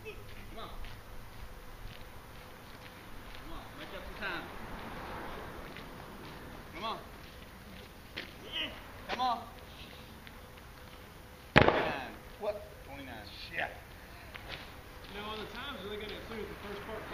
Come on. Come on. Make up some time. Come on. Come on. 29. What? 29. Shit. Now, on the times, are they going to include the first part